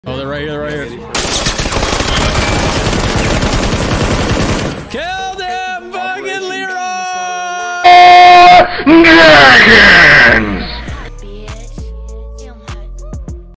Oh, they're right here, they're right here. Kill them, fucking Leeerrrooyyyy!